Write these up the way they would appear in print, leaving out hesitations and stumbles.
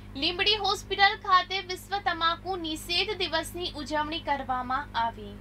Limbdi hospital ખાતે વિશ્વ તમાકુ નિષેધ દિવસની ઉજવણી કરવામાં આવી।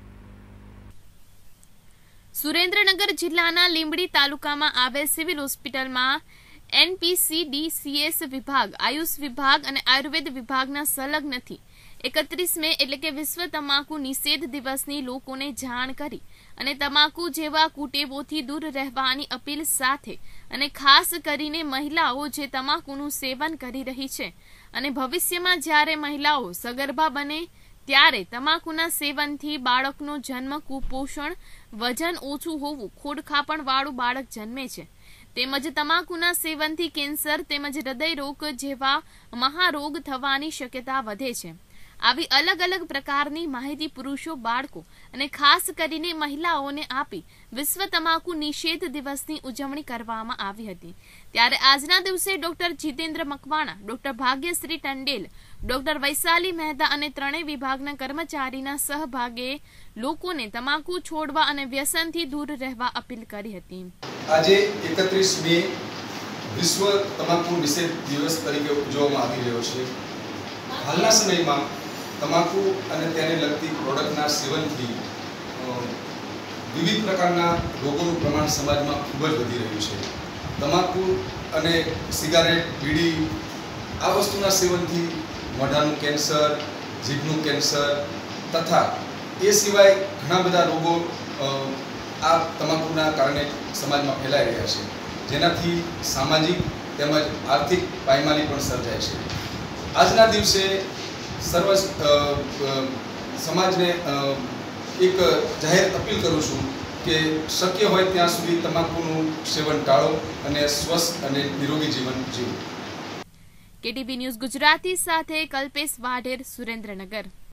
સુરેન્દ્રનગર જિલ્લાના લીંબડી તાલુકામાં આવેલ સિવિલ હોસ્પિટલમાં NPCDCS વિભાગ, આયુષ વિભાગ અને આયુર્વેદ વિભાગના સંલગ્નથી 31 મે એટલે કે વિશ્વ તમાકુ નિષેધ દિવસની લોકોને જાણ કરી અને તમાકુ જેવા કુટેવોથી દૂર રહેવાની અપીલ સાથે અને ખાસ કરીને મહિલાઓ જે તમાકુનું સેવન કરી રહી છે અને ભવિષ્યમાં જ્યારે મહિલાઓ સગર્ભા બને ત્યારે તમાકુના સેવનથી બાળકનો જન્મ, કુપોષણ, વજન ઓછું હોવું, ખોડખાપણવાળું બાળક જન્મે છે તેમજ તમાકુના સેવનથી કેન્સર તેમજ હૃદયરોગ જેવા મહારોગ થવાની શક્યતા વધે છે। આવી અલગ અલગ પ્રકારની માહિતી પુરુષો, બાળકો અને ખાસ કરીને મહિલાઓને આપી વિશ્વ તમાકુ નિષેધ દિવસની ઉજવણી કરવામાં આવી હતી। ત્યારે આજના દિવસે doctor Jitendra Makwana, doctor Bhagyashree Tandel, doctor Vaishali Mehta અને ત્રણેય વિભાગના કર્મચારીના સહભાગે લોકોને તમાકુ છોડવા અને વ્યસનથી દૂર રહેવા અપીલ કરી હતી। આજે 31 મે વિશ્વ તમાકુ નિષેધ દિવસ તરીકે ઉજવવામાં આવી રહ્યો છે। હાલના સમયમાં તમાકુ અને તેને લગતી પ્રોડક્ટના સેવનથી વિવિધ પ્રકારના રોગોનું પ્રમાણ સમાજમાં ખૂબ જ વધી રહ્યું છે। તમાકુ અને સિગારેટ, બીડી આ વસ્તુના સેવનથી મોઢાનું કેન્સર, જીભનું કેન્સર તથા એ સિવાય ઘણા બધા રોગો આ તમાકુના કારણે સમાજમાં ફેલાઈ રહ્યા છે, જેનાથી સામાજિક તેમજ આર્થિક પાયમાલી પણ સર્જાય છે। આજના દિવસે સર્વ સમાજને એક જાહેર અપીલ કરું છું કે શક્ય હોય ત્યાં સુધી તમાકુનું સેવન ટાળો અને સ્વસ્થ અને નિરોગી જીવન જીવો। KTV ન્યૂઝ ગુજરાતી સાથે કલ્પેશ વાઢેર, સુરેન્દ્રનગર।